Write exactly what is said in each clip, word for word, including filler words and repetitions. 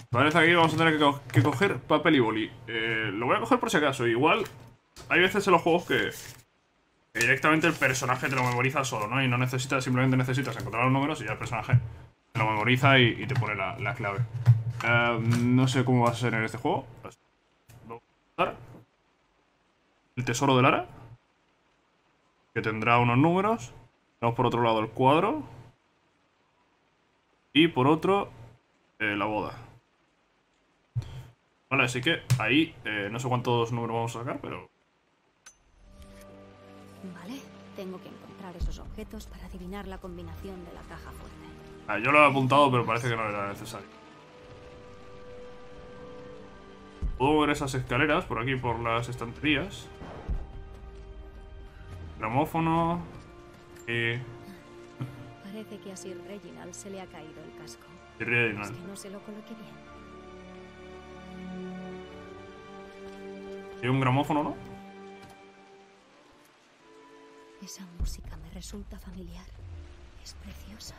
Parece que aquí vamos a tener que, co que coger papel y boli. Eh, lo voy a coger por si acaso. Igual, hay veces en los juegos que, que directamente el personaje te lo memoriza solo, ¿no? Y no necesitas, simplemente necesitas encontrar los números y ya el personaje te lo memoriza y, y te pone la, la clave. Uh, no sé cómo va a ser en este juego. Vamos a buscar el tesoro de Lara, que tendrá unos números. Tenemos por otro lado el cuadro. Y por otro, eh, la boda. Vale, así que ahí eh, no sé cuántos números vamos a sacar, pero... Vale, tengo que encontrar esos objetos para adivinar la combinación de la caja fuerte. Ah, yo lo he apuntado, pero parece que no era necesario. Puedo ver esas escaleras por aquí, por las estanterías. Gramófono. Y... Parece que a Sir Reginald se le ha caído el casco. y Reginald. Es que no se lo coloque bien. Y un gramófono, ¿no? Esa música me resulta familiar. Es preciosa.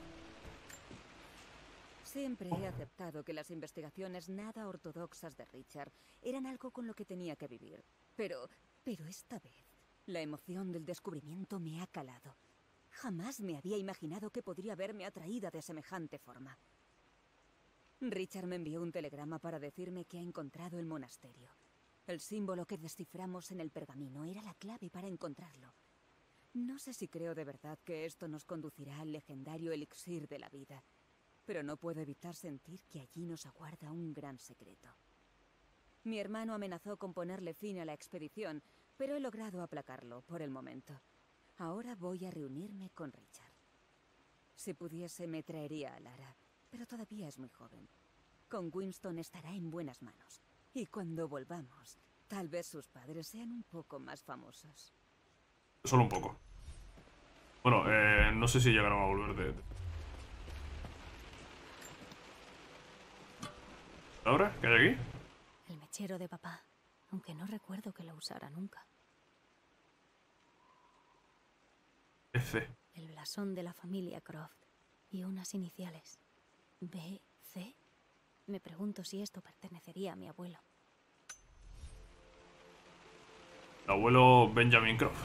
Siempre he aceptado que las investigaciones nada ortodoxas de Richard eran algo con lo que tenía que vivir. Pero, pero esta vez, la emoción del descubrimiento me ha calado. Jamás me había imaginado que podría verme atraída de semejante forma. Richard me envió un telegrama para decirme que ha encontrado el monasterio. El símbolo que desciframos en el pergamino era la clave para encontrarlo. No sé si creo de verdad que esto nos conducirá al legendario elixir de la vida, pero no puedo evitar sentir que allí nos aguarda un gran secreto. Mi hermano amenazó con ponerle fin a la expedición, pero he logrado aplacarlo por el momento. Ahora voy a reunirme con Richard. Si pudiese me traería a Lara, pero todavía es muy joven. Con Winston estará en buenas manos. Y cuando volvamos, tal vez sus padres sean un poco más famosos. Solo un poco. Bueno, eh, no sé si llegaron a volver de... ¿Ahora? ¿Qué hay aquí? El mechero de papá, aunque no recuerdo que lo usara nunca. F. El blasón de la familia Croft y unas iniciales. B C. Me pregunto si esto pertenecería a mi abuelo. El abuelo Benjamin Croft.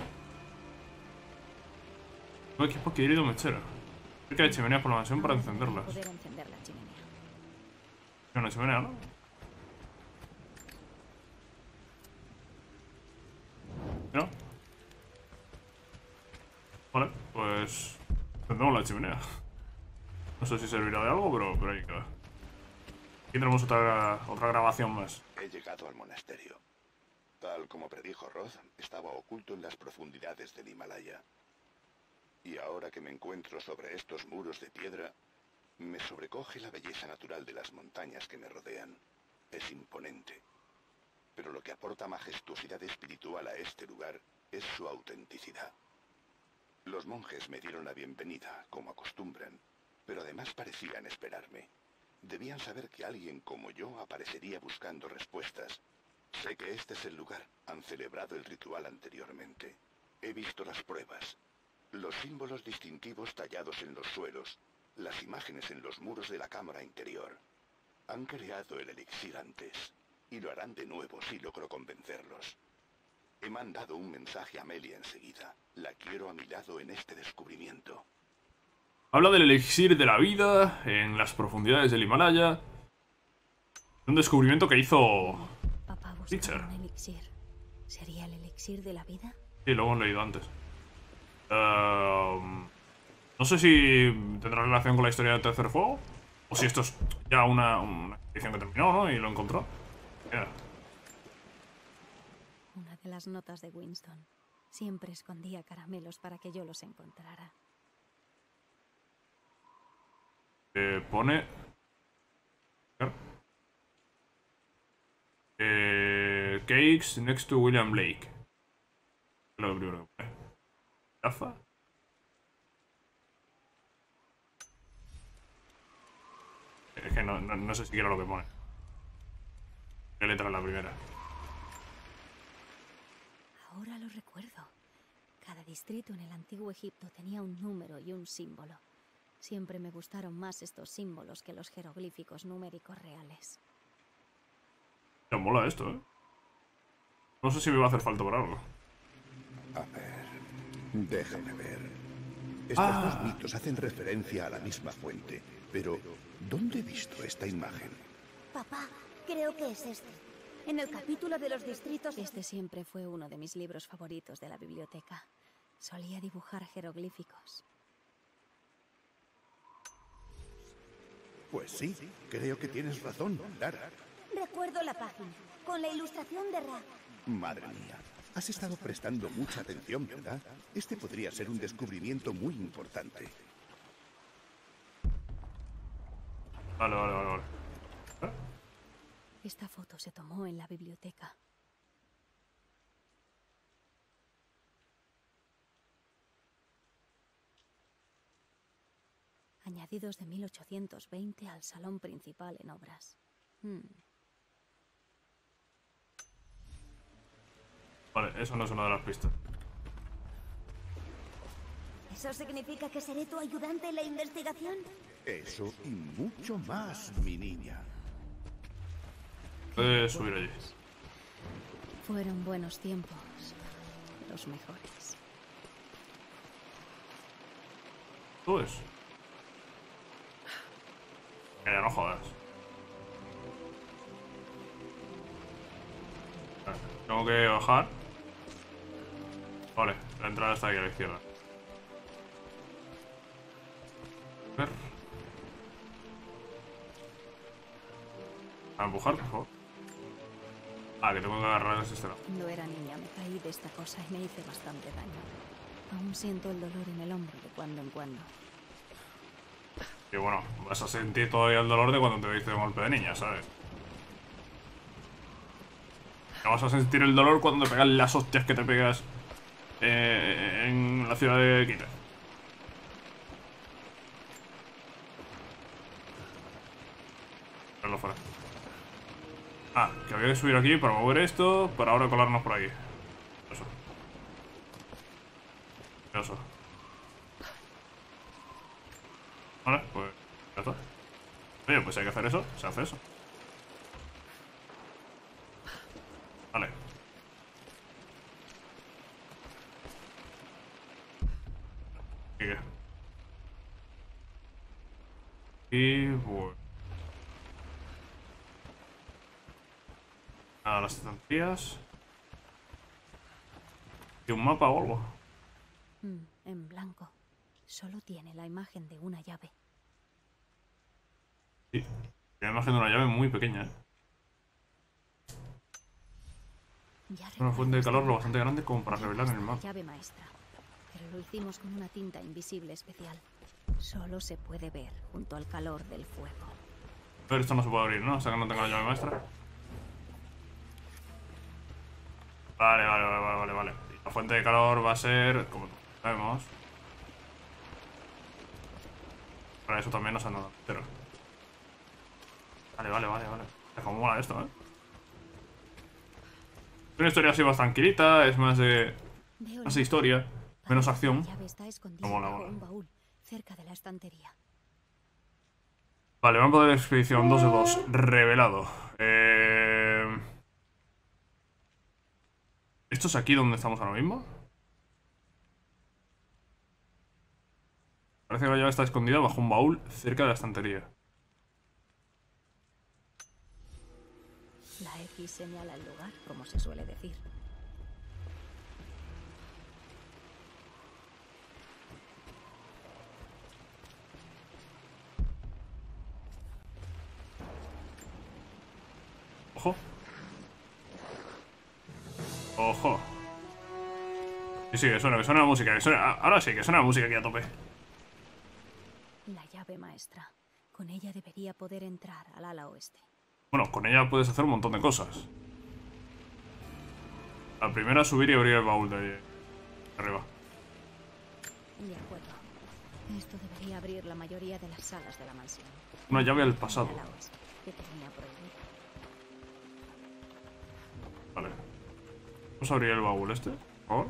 Un equipo adquirido mechero. Cerca de chimeneas por la mansión para encenderlas. Poder encender la chimenea. Una chimenea, ¿no? ¿No? Vale, pues... encendemos la chimenea. No sé si servirá de algo, pero, pero ahí queda. Aquí tenemos otra, otra grabación más. He llegado al monasterio. Tal como predijo Roth, estaba oculto en las profundidades del Himalaya. Y ahora que me encuentro sobre estos muros de piedra, me sobrecoge la belleza natural de las montañas que me rodean. Es imponente. Pero lo que aporta majestuosidad espiritual a este lugar es su autenticidad. Los monjes me dieron la bienvenida, como acostumbran, pero además parecían esperarme. Debían saber que alguien como yo aparecería buscando respuestas. Sé que este es el lugar. Han celebrado el ritual anteriormente. He visto las pruebas. Los símbolos distintivos tallados en los suelos. Las imágenes en los muros de la cámara interior. Han creado el elixir antes. Y lo harán de nuevo si logro convencerlos. He mandado un mensaje a Amelia enseguida. La quiero a mi lado en este descubrimiento. Habla del elixir de la vida en las profundidades del Himalaya. Un descubrimiento que hizo... Papá buscaba Richard. un elixir. ¿Sería el elixir de la vida? Sí, lo hemos leído antes. Uh, no sé si tendrá relación con la historia del tercer fuego. O si esto es ya una, una edición que terminó, ¿no? Y lo encontró. Yeah. Una de las notas de Winston. Siempre escondía caramelos para que yo los encontrara. Eh, pone... Eh, cakes next to William Blake. Lo primero que pone. ¿Gafa? Es que no, no, no sé siquiera lo que pone. ¿Qué letra es la primera? Ahora lo recuerdo. Cada distrito en el antiguo Egipto tenía un número y un símbolo. Siempre me gustaron más estos símbolos que los jeroglíficos numéricos reales. Ya mola esto, ¿eh? No sé si me va a hacer falta para algo. A ver, déjame ver. Estos Ah. dos mitos hacen referencia a la misma fuente, pero ¿dónde he visto esta imagen? Papá, creo que es este. En el capítulo de los distritos... Este siempre fue uno de mis libros favoritos de la biblioteca. Solía dibujar jeroglíficos. Pues sí, creo que tienes razón, Lara. Recuerdo la página, con la ilustración de Ra. Madre mía, has estado prestando mucha atención, ¿verdad? Este podría ser un descubrimiento muy importante. Vale, vale, vale, vale. ¿Eh? Esta foto se tomó en la biblioteca. Añadidos de mil ochocientos veinte al salón principal en obras. Hmm. Vale, eso no es una de las pistas. ¿Eso significa que seré tu ayudante en la investigación? Eso y mucho más, mi niña. Puedes subir allí. Fueron buenos tiempos. Los mejores. ¿Tú ves? Que ya no jodas. Vale, tengo que bajar. Vale, la entrada está aquí a la izquierda. A ver. A empujar, por favor. Ah, que tengo que agarrar el sistema. Cuando era niña me caí de esta cosa y me hice bastante daño. Aún siento el dolor en el hombro de cuando en cuando. Y bueno, vas a sentir todavía el dolor de cuando te diste un golpe de niña, ¿sabes? No vas a sentir el dolor cuando te pegas las hostias que te pegas eh, en la ciudad de Kita. Verlo fuera. Ah, que había que subir aquí para mover esto, para ahora colarnos por aquí. Eso. Eso. Vale, pues ya está. Oye, pues hay que hacer eso, se hace eso. Vale. ¿Y qué? Y bueno. A las estancias. ¿Y un mapa o algo? Mm, en blanco. Solo tiene la imagen de una llave. Sí. La imagen de una llave muy pequeña, ¿eh? Ya Una fuente de recuerdo calor esta lo bastante grande como para Ya revelar en el basta mapa. la llave maestra. Pero lo hicimos con una tinta invisible especial. Solo se puede ver junto al calor del fuego. Pero esto no se puede abrir, ¿no? Hasta que no tenga la llave maestra. Vale, vale, vale, vale, vale, vale. Y la fuente de calor va a ser, como sabemos. Para eso también nos han dado entero. Vale, vale, vale, vale. Es como mola esto, ¿eh? Es una historia así más tranquilita, es más de... Veo más la- de historia, menos Parece que acción. La llave está escondida Mola, bajo mola. un baúl, cerca de la estantería. Vale, mapa de la expedición dos de dos. Revelado. Eh... ¿Esto es aquí donde estamos ahora mismo? Parece que la llave está escondida bajo un baúl cerca de la estantería. La X señala el lugar, como se suele decir. Ojo. Ojo. Sí, sí, que suena, que suena la música. Que suena... Ahora sí, que suena la música aquí a tope. La llave maestra. Con ella debería poder entrar al ala oeste. Bueno, con ella puedes hacer un montón de cosas. La primera es subir y abrir el baúl de ahí arriba. De acuerdo. Esto debería abrir la mayoría de las salas de la mansión. Una llave al pasado. Al ala oeste, que tenía prohibido. Vale. Vamos a abrir el baúl este, por favor.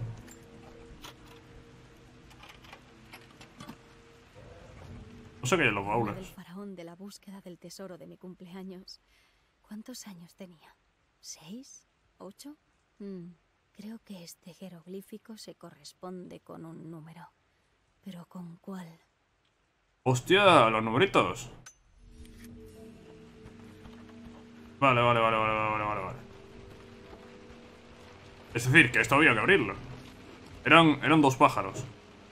sé qué hay en los Una del baúles. faraón de la búsqueda del tesoro de mi cumpleaños. ¿Cuántos años tenía? ¿Seis? ¿Ocho? Mm, creo que este jeroglífico se corresponde con un número. ¿Pero con cuál? ¡Hostia! Los numeritos. Vale, vale, vale, vale, vale, vale, vale. Es decir, que esto había que abrirlo. Eran, eran dos pájaros.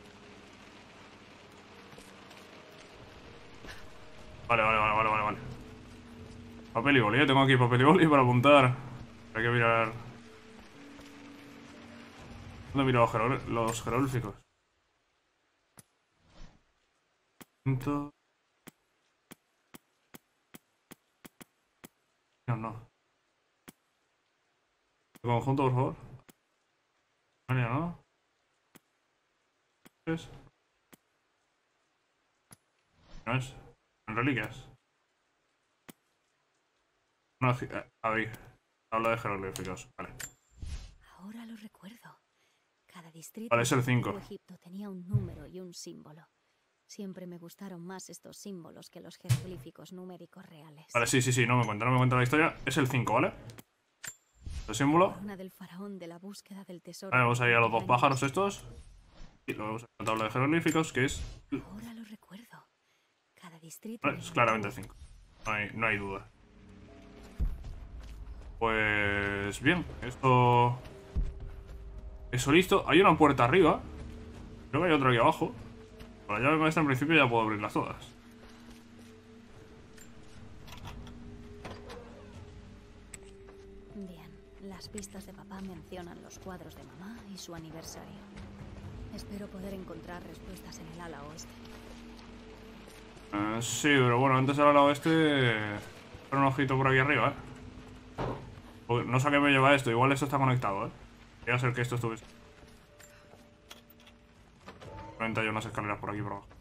Vale, vale, vale, vale, vale, vale. Papel y boli, ¿eh? Tengo aquí papel y boli para apuntar. Hay que mirar... ¿Dónde miro los, jerogl- los jeroglíficos? Punto... No, no. Conjunto, por favor. Vale, ¿no? ¿Es? No es. En reliquias. No, eh, ahí. Habla de jeroglíficos. Vale. Ahora lo recuerdo. Cada distrito Vale, es el del cinco. antiguo Egipto tenía un número y un símbolo. Siempre me gustaron más estos símbolos que los jeroglíficos numéricos reales. Vale, sí, sí, sí. No me cuenta, no me cuenta la historia. Es el cinco, ¿vale? El símbolo. Corona del faraón de la búsqueda del tesoro. Vale, vamos a ir a los dos Años. pájaros estos. Y luego vamos a la tabla de jeroglíficos, que es... Ahora lo recuerdo. Cada distrito. Vale, del es claramente el antiguo- cinco. No hay, no hay duda. Pues bien, esto... Eso listo. Hay una puerta arriba. Creo que hay otra aquí abajo. Con la llave maestra en principio ya puedo abrirlas todas. Bien, las pistas de papá mencionan los cuadros de mamá y su aniversario. Espero poder encontrar respuestas en el ala oeste. Eh, sí, pero bueno, antes del ala oeste... Pero un ojito por aquí arriba, ¿eh? Porque no sé a qué me lleva esto. Igual esto está conectado, ¿eh? Podría ser que esto estuviese... Realmente hay unas escaleras por aquí por abajo.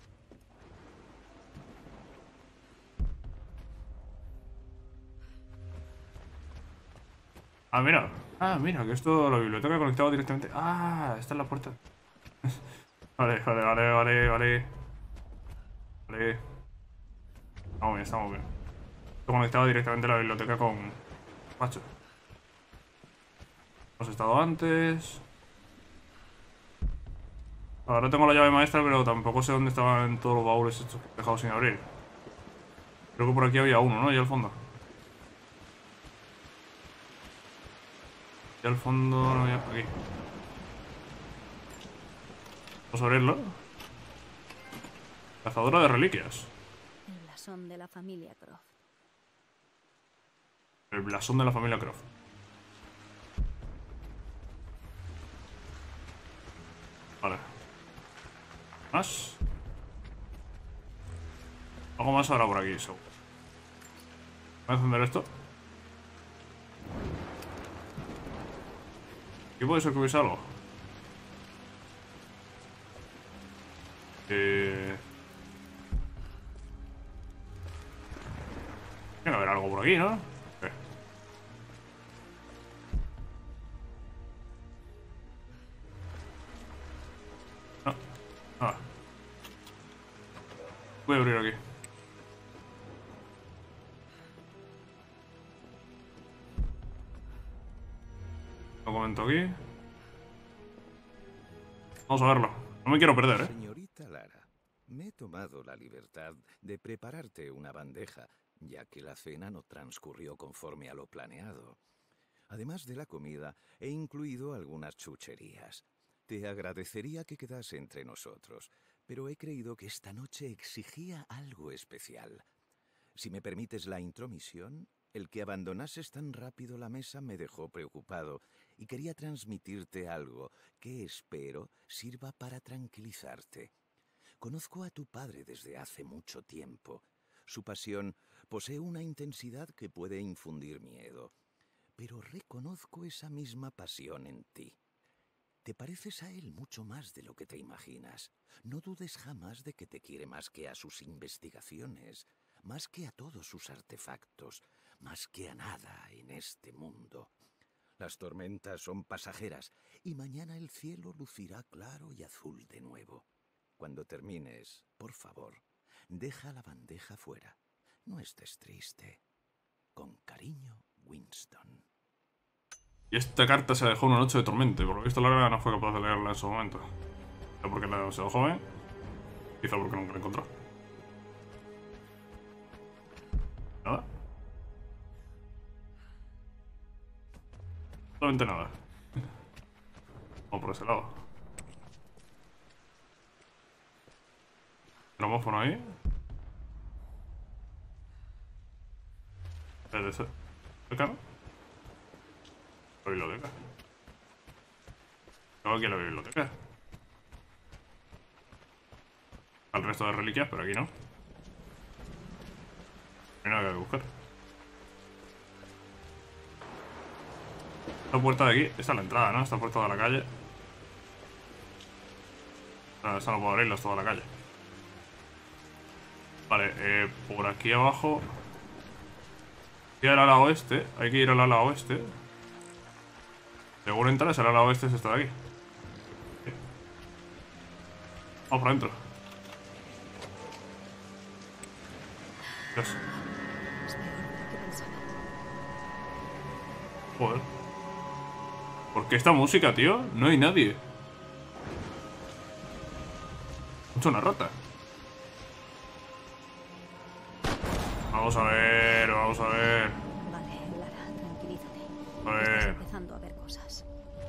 Ah, mira. Ah, mira, que esto, la biblioteca conectado directamente. Ah, esta es la puerta. Vale, vale, vale, vale, vale. Vale. Estamos bien, estamos bien. Esto conectado directamente a la biblioteca con... Macho. Hemos estado antes. Ahora tengo la llave maestra, pero tampoco sé dónde estaban todos los baúles estos que he dejado sin abrir. Creo que por aquí había uno, ¿no? Y al fondo. Y al fondo no había... Aquí. Vamos a abrirlo. Cazadora de reliquias. El blasón de la familia Croft. El blasón de la familia Croft. Vale. ¿Más? Algo más ahora por aquí, seguro. Voy a encender esto. Aquí puede ser que hubiese algo. Eh... Tiene que haber algo por aquí, ¿no? ¿Qué? No. Nada. Voy a abrir aquí. Documento aquí. Vamos a verlo. No me quiero perder, ¿eh? Señorita Lara, me he tomado la libertad de prepararte una bandeja, ya que la cena no transcurrió conforme a lo planeado. Además de la comida, he incluido algunas chucherías. Te agradecería que quedase entre nosotros, pero he creído que esta noche exigía algo especial. Si me permites la intromisión, el que abandonases tan rápido la mesa me dejó preocupado y quería transmitirte algo que espero sirva para tranquilizarte. Conozco a tu padre desde hace mucho tiempo. Su pasión posee una intensidad que puede infundir miedo, pero reconozco esa misma pasión en ti. Te pareces a él mucho más de lo que te imaginas. No dudes jamás de que te quiere más que a sus investigaciones, más que a todos sus artefactos, más que a nada en este mundo. Las tormentas son pasajeras y mañana el cielo lucirá claro y azul de nuevo. Cuando termines, por favor, deja la bandeja fuera. No estés triste. Con cariño, Winston. Y esta carta se la dejó una noche de tormento. Y por lo visto Lara no fue capaz de leerla en su momento. Quizá porque era demasiado joven. Quizá porque nunca la encontró. Nada. Absolutamente nada. Vamos por ese lado. Vamos por ahí. ¿Es de cerca, no? La biblioteca. Tengo aquí la biblioteca. Al resto de reliquias, pero aquí no. No hay nada que buscar. Esta puerta de aquí, esta es la entrada, ¿no? Esta puerta de la calle. No, esta no puedo abrirla, es toda la calle. Vale, eh, por aquí abajo. Hay que ir al ala oeste. Hay que ir al ala oeste. Seguro entrar, el ala oeste es esta de aquí. Sí. Vamos por adentro. Dios. Es peor de lo que pensaba. Joder. ¿Por qué esta música, tío? No hay nadie. Es una rata. Vamos a ver, vamos a ver. Vale, Lara, tranquilízate. A ver. Estás empezando a ver cosas.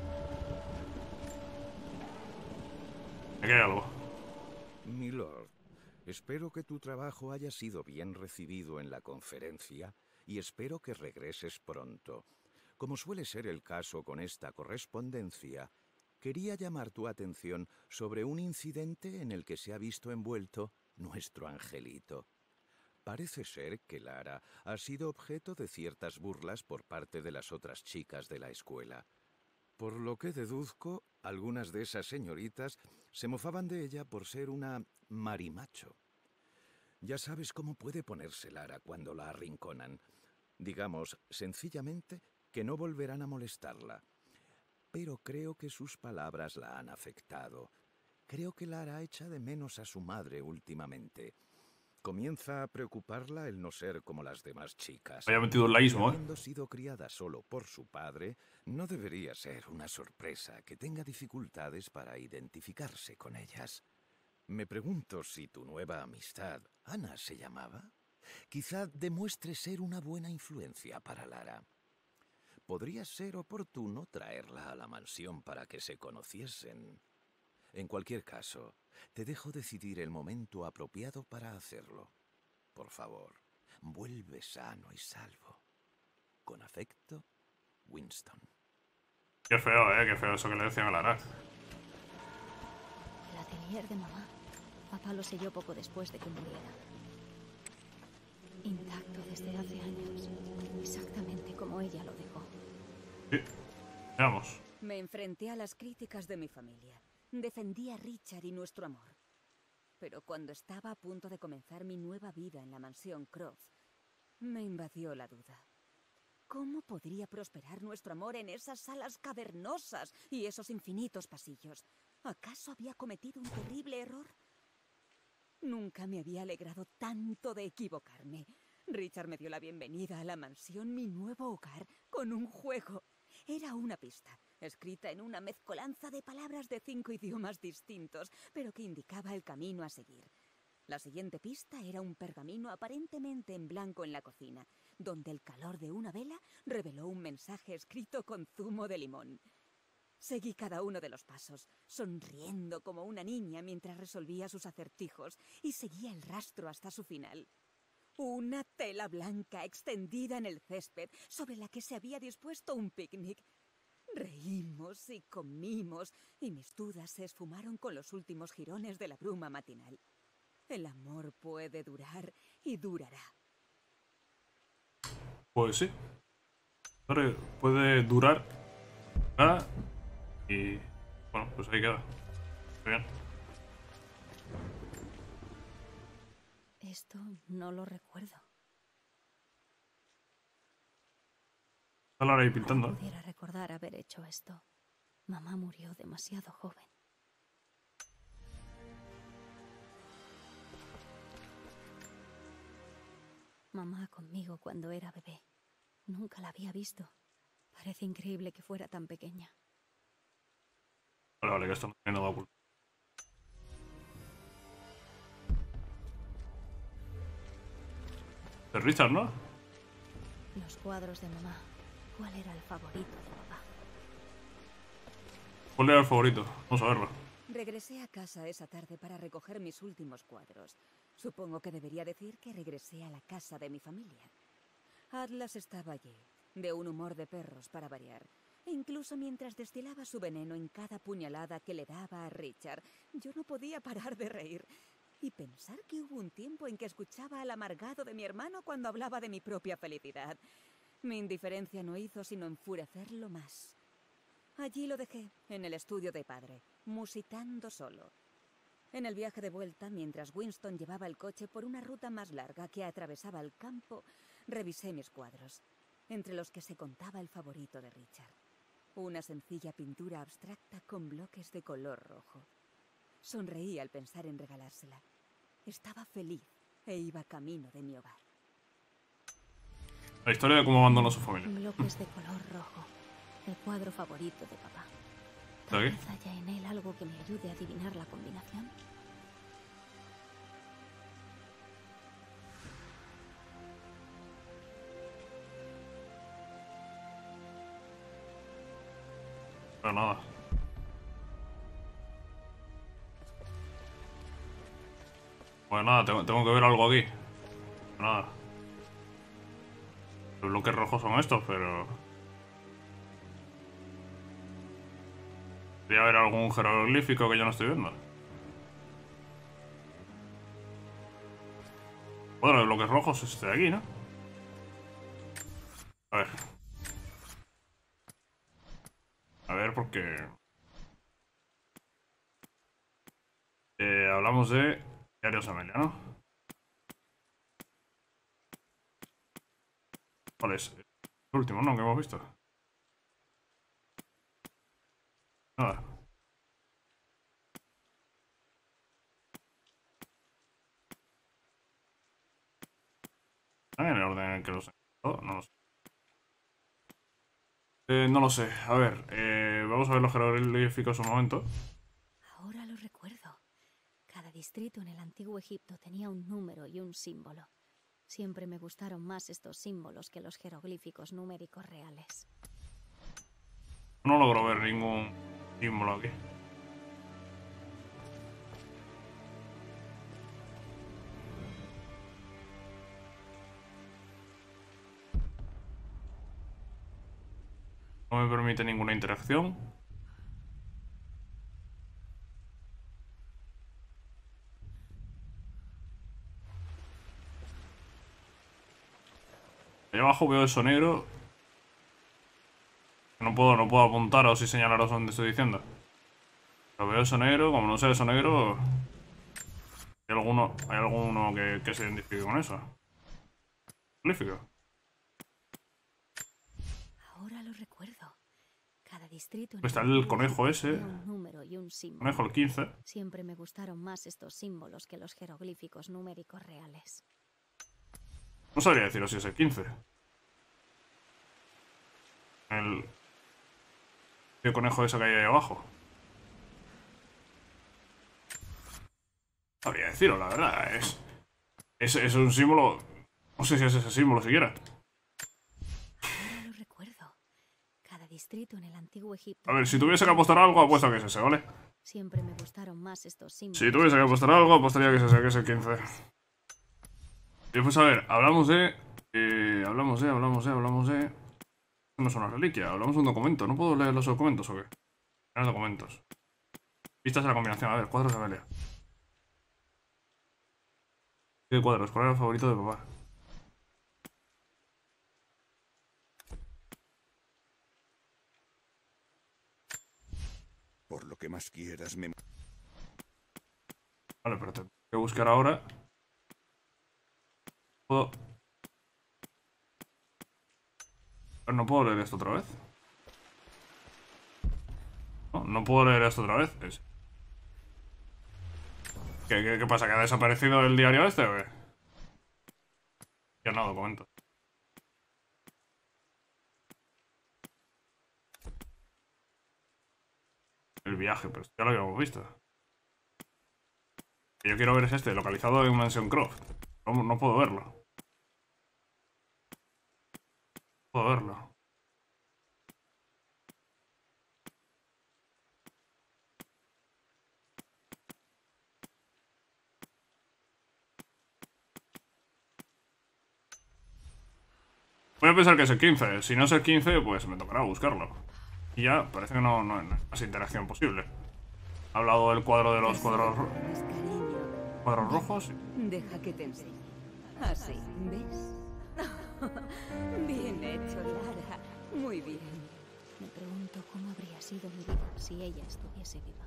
Aquí hay algo. Milord, espero que tu trabajo haya sido bien recibido en la conferencia y espero que regreses pronto. Como suele ser el caso con esta correspondencia, quería llamar tu atención sobre un incidente en el que se ha visto envuelto nuestro angelito. Parece ser que Lara ha sido objeto de ciertas burlas por parte de las otras chicas de la escuela. Por lo que deduzco, algunas de esas señoritas se mofaban de ella por ser una marimacho. Ya sabes cómo puede ponerse Lara cuando la arrinconan. Digamos, sencillamente, que no volverán a molestarla. Pero creo que sus palabras la han afectado. Creo que Lara echa de menos a su madre últimamente. Comienza a preocuparla el no ser como las demás chicas. Vaya metido el laísmo, ¿eh? Habiendo sido criada solo por su padre, no debería ser una sorpresa que tenga dificultades para identificarse con ellas. Me pregunto si tu nueva amistad, Ana se llamaba, quizá demuestre ser una buena influencia para Lara. Podría ser oportuno traerla a la mansión para que se conociesen. En cualquier caso, te dejo decidir el momento apropiado para hacerlo. Por favor, vuelve sano y salvo. Con afecto, Winston. Qué feo, eh, qué feo eso que le decían a Lara. El atelier de mamá. Papá lo selló poco después de que muriera. Intacto desde hace años. Exactamente como ella lo dejó. Sí. Veamos. Me enfrenté a las críticas de mi familia. Defendí a Richard y nuestro amor. Pero cuando estaba a punto de comenzar mi nueva vida en la mansión Croft, me invadió la duda. ¿Cómo podría prosperar nuestro amor en esas salas cavernosas y esos infinitos pasillos? ¿Acaso había cometido un terrible error? Nunca me había alegrado tanto de equivocarme. Richard me dio la bienvenida a la mansión, mi nuevo hogar, con un juego. Era una pista, escrita en una mezcolanza de palabras de cinco idiomas distintos, pero que indicaba el camino a seguir. La siguiente pista era un pergamino aparentemente en blanco en la cocina, donde el calor de una vela reveló un mensaje escrito con zumo de limón. Seguí cada uno de los pasos, sonriendo como una niña mientras resolvía sus acertijos, y seguía el rastro hasta su final. Una tela blanca extendida en el césped, sobre la que se había dispuesto un picnic. Reímos y comimos, y mis dudas se esfumaron con los últimos jirones de la bruma matinal. El amor puede durar y durará. Pues sí. Puede, puede durar. Ah, y bueno, pues ahí queda. Muy bien. Esto no lo recuerdo. Está Lara ahí pintando. No pudiera recordar haber hecho esto. Mamá murió demasiado joven. Mamá conmigo cuando era bebé. Nunca la había visto. Parece increíble que fuera tan pequeña. Vale, vale, que esto no tiene nada oculto. De Richard, ¿no? Los cuadros de mamá. ¿Cuál era el favorito de papá? ¿Cuál era el favorito? Vamos a verlo. Regresé a casa esa tarde para recoger mis últimos cuadros. Supongo que debería decir que regresé a la casa de mi familia. Atlas estaba allí, de un humor de perros para variar. E incluso mientras destilaba su veneno en cada puñalada que le daba a Richard, yo no podía parar de reír. Y pensar que hubo un tiempo en que escuchaba al amargado de mi hermano cuando hablaba de mi propia felicidad. Mi indiferencia no hizo sino enfurecerlo más. Allí lo dejé, en el estudio de padre, musitando solo. En el viaje de vuelta, mientras Winston llevaba el coche por una ruta más larga que atravesaba el campo, revisé mis cuadros, entre los que se contaba el favorito de Richard. Una sencilla pintura abstracta con bloques de color rojo. Sonreí al pensar en regalársela. Estaba feliz e iba camino de mi hogar. La historia de cómo abandonó su familia. Bloques de color rojo. El cuadro favorito de papá. ¿De Tal aquí? vez haya en él algo que me ayude a adivinar la combinación. Pero nada. Pues nada, tengo, tengo que ver algo aquí. Nada. Los bloques rojos son estos, pero... Debería haber algún jeroglífico que yo no estoy viendo. Bueno, los bloques rojos es este de aquí, ¿no? A ver. A ver, porque... Eh, hablamos de Diarios de Amelia, ¿no? ¿Cuál es? El último, ¿no? Que hemos visto. Nada. ¿Están en el orden en el que los he encontrado? No lo sé. Eh, no lo sé. A ver, eh, vamos a ver los jeroglíficos un momento. Ahora lo recuerdo. Cada distrito en el antiguo Egipto tenía un número y un símbolo. Siempre me gustaron más estos símbolos que los jeroglíficos numéricos reales. No logro ver ningún símbolo aquí. No me permite ninguna interacción. Ahí abajo veo eso negro. No puedo, no puedo apuntaros y señalaros donde estoy diciendo. Pero veo eso negro, como no sé eso negro. ¿Hay alguno, hay alguno que, que se identifique con eso? Jeroglífico. Ahora lo recuerdo. Cada distrito en Está el el antiguo conejo Egipto ese. tenía un número y un símbolo. Conejo el quince. Siempre me gustaron más estos símbolos que los jeroglíficos numéricos reales. No sabría deciros si es el quince. El... El conejo ese que hay ahí abajo. Sabría decirlo, la verdad. Es, es, es un símbolo... No sé si es ese símbolo siquiera. Ahora lo recuerdo. Cada distrito en el antiguo Egipto... A ver, si tuviese que apostar algo, apuesto que es ese, ¿vale? Siempre me gustaron más estos símbolos. Si tuviese que apostar algo, apostaría que es ese, que es el quince. Y pues a ver, hablamos de... Eh, hablamos de, hablamos de, hablamos de... No es una reliquia, hablamos de un documento. ¿No puedo leer los documentos o qué? Los documentos. Vistas de la combinación. A ver, cuadros de Amelia. ¿Qué cuadros? ¿Cuál era el favorito de papá? Por lo que más quieras, me... Vale, pero tengo que buscar ahora. ¿Puedo...? Pero no puedo leer esto otra vez. No, no puedo leer esto otra vez. Es... ¿Qué, qué, ¿Qué pasa? ¿Que ha desaparecido el diario este o qué? Que no No, documentos. El viaje, pero ya lo habíamos visto. Lo que yo quiero ver es este, localizado en Mansion Croft. No, no puedo verlo. No puedo verlo. Voy a pensar que es el quince. Si no es el quince, pues me tocará buscarlo. Y ya, parece que no, no hay más interacción posible. Ha hablado del cuadro de los cuadros, ro Pues, cariño, cuadros rojos. deja que te enseñe. Así, ¿ves? Bien hecho, Lara. Muy bien. Me pregunto cómo habría sido mi vida si ella estuviese viva.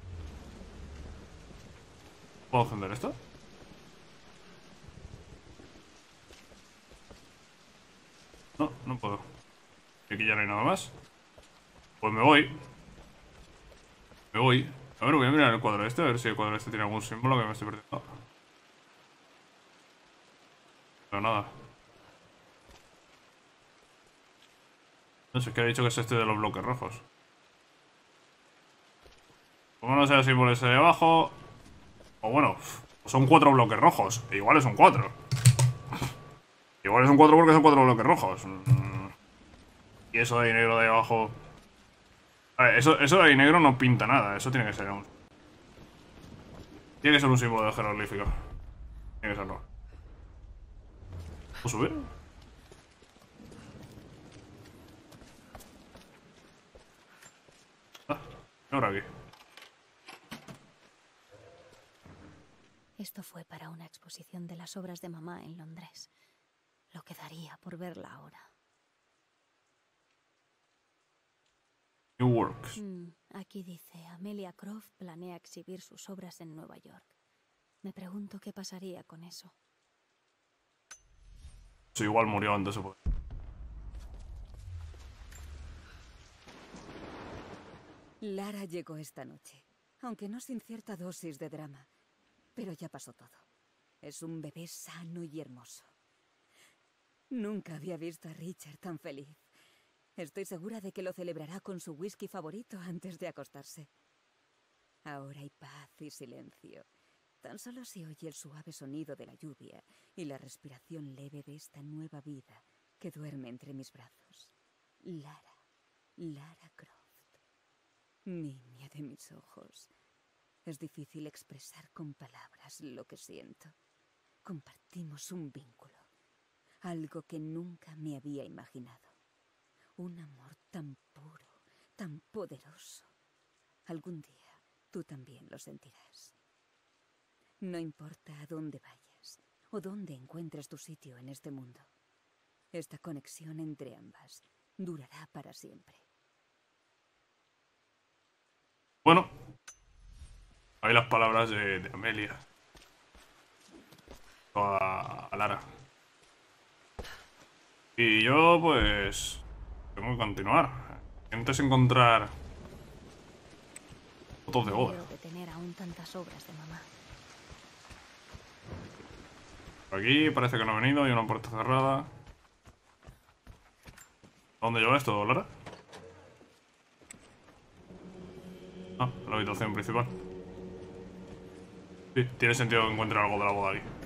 ¿Puedo encender esto? No, no puedo. Y aquí ya no hay nada más. Pues me voy. Me voy. A ver, voy a mirar el cuadro este, a ver si el cuadro este tiene algún símbolo que me estoy perdiendo. Pero nada. No sé, es que ha dicho que es este de los bloques rojos. Como no sé el símbolo ese de abajo. O bueno, son cuatro bloques rojos. E igual es un cuatro. Igual es un cuatro porque son cuatro bloques rojos. Y eso de ahí negro de ahí abajo. A ver, eso, eso de ahí negro no pinta nada. Eso tiene que ser un. Tiene que ser un símbolo de jeroglífico. Tiene que serlo. ¿Puedo subir? Ah, ahora aquí. Esto fue para una exposición de las obras de mamá en Londres. Lo que daría por verla ahora. New Works. Mm, aquí dice, Amelia Croft planea exhibir sus obras en Nueva York. Me pregunto qué pasaría con eso. Sí, igual murió antes o por. Lara llegó esta noche, aunque no sin cierta dosis de drama. Pero ya pasó todo. Es un bebé sano y hermoso. Nunca había visto a Richard tan feliz. Estoy segura de que lo celebrará con su whisky favorito antes de acostarse. Ahora hay paz y silencio. Tan solo se oye el suave sonido de la lluvia y la respiración leve de esta nueva vida que duerme entre mis brazos. Lara, Lara Croft, niña de mis ojos. Es difícil expresar con palabras lo que siento. Compartimos un vínculo, algo que nunca me había imaginado. Un amor tan puro, tan poderoso. Algún día tú también lo sentirás. No importa a dónde vayas o dónde encuentres tu sitio en este mundo. Esta conexión entre ambas durará para siempre. Bueno. Ahí las palabras de, de Amelia. A, a Lara. Y yo, pues. Tengo que continuar. Intentes encontrar. Fotos de boda. Quiero detener aún tantas obras de mamá. Por aquí parece que no ha venido. Hay una puerta cerrada. ¿A dónde lleva esto, Lara? Ah, la habitación principal. Sí, tiene sentido que encuentre algo de la boda aquí.